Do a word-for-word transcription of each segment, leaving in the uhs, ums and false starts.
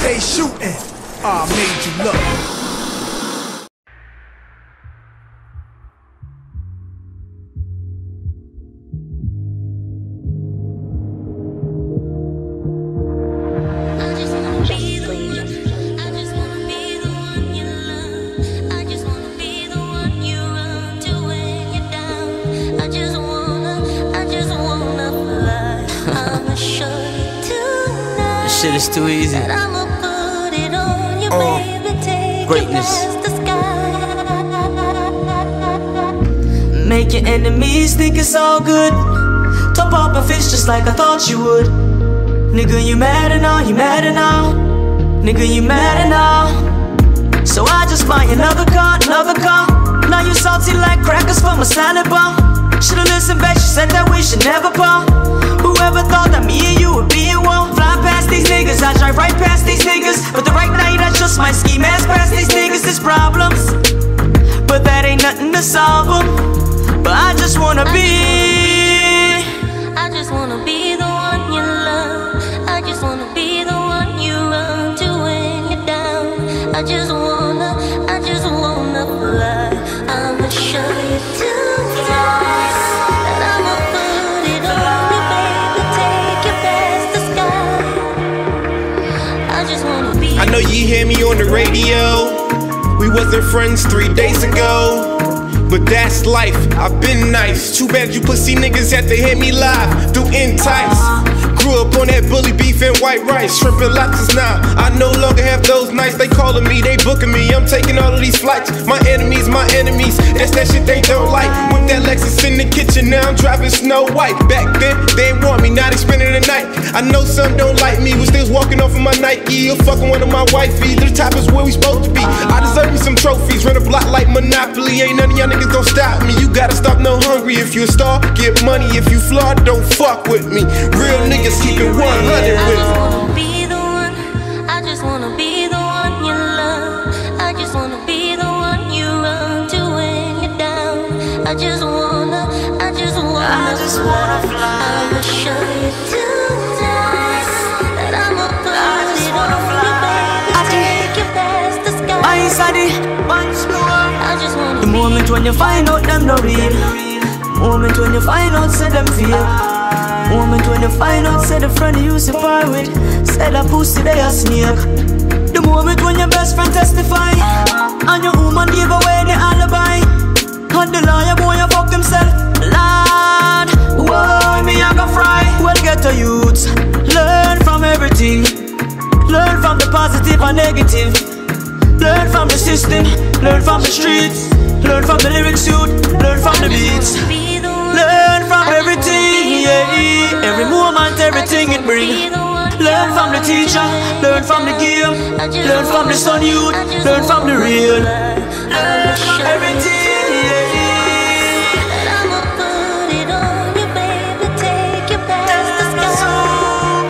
They shooting. I made you look. Shit is too easy. Uh, greatness. Make your enemies think it's all good. Top up a fish just like I thought you would. Nigga, you mad and all, you mad and all. Nigga, you mad and all. So I just buy another car, another car. Now you salty like crackers from a salad bar. Should've listened back, she said that we should never part. Whoever thought that me and you would be in one? Fly past these niggas, I drive right past these niggas. But the right night I just might ski mask past these niggas. There's problems, but that ain't nothing to solve them. But I just wanna be, I just wanna be the one you love. I just wanna be the one you run to when you're down. I just wanna, I just wanna fly. I'ma show you tonight. I know you hear me on the radio. We wasn't friends three days ago, but that's life, I've been nice. Too bad you pussy niggas had to hit me live through entice. Grew up on that bully beef and white rice, shrimp and lobsters now. I no longer have those nights. They calling me, they booking me. I'm taking all of these flights. My enemies, my enemies. That's that shit they don't like. With that Lexus in the kitchen, now I'm driving Snow White. Back then, they ain't want me, now they spending the night. I know some don't like me. We still walking off of my Nike. You're fucking one of my wifey. The top is where we supposed to be. I deserve me some trophies. Run a block like Monopoly. Ain't none of y'all niggas gon' stop me. You gotta stop no hungry. If you a star, get money. If you flawed, don't fuck with me. Real niggas keep it one hundred with me. I just wanna be the one. I just wanna be the one you love. I just wanna be the one you run to when you're down. I just wanna, I just wanna, I just wanna fly. I'ma show you tonight that I'ma put it on you, baby. Take you past the sky. My inside once more. I just wanna the moment when you find out them no real. Moment when you find out say them feel. Moment when you find out say the friend you used to part with said a pussy they a snake. The moment when your best friend testify and your woman give away the alibi. And the lawyer boy you fuck himself. Lord, whoa, me I go fry. Well get to youths, learn from everything. Learn from the positive and negative. Learn from the system, learn from the streets. Learn from the lyrics youth, learn from the beats. Learn from everything, yeah. Every moment, everything it brings. Learn from the teacher, learn from the game. Learn from the sun youth, learn from the real. Learn from everything, yeah. I'ma put it on you, baby. Take you past the sky.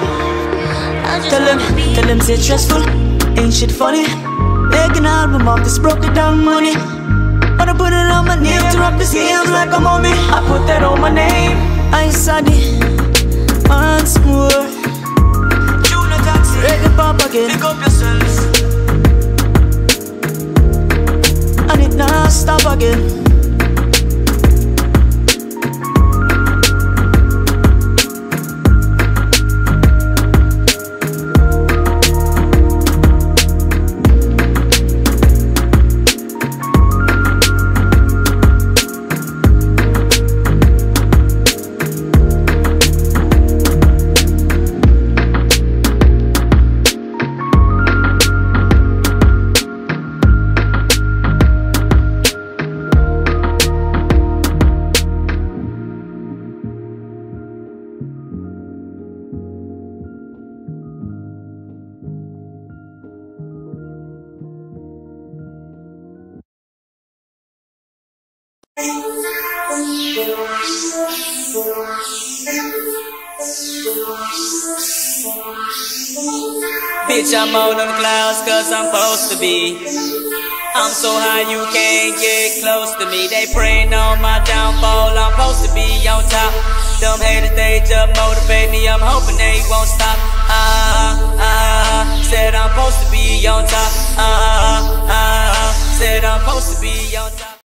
Tell them, tell them say stressful, ain't shit funny. Make an album off this broken down money. Wanna put it on my name, to rock this game like a mommy. I put that on my name. I said it once more. Tune a taxi, ReggaePop again. Pick up yourself, and it not stop again. Bitch, I'm out on the clouds cause I'm supposed to be. I'm so high you can't get close to me. They praying on my downfall, I'm supposed to be on top. Them haters, they just motivate me, I'm hoping they won't stop. Ah, ah, said I'm supposed be on top. Uh, uh, uh, said I'm supposed to be on top.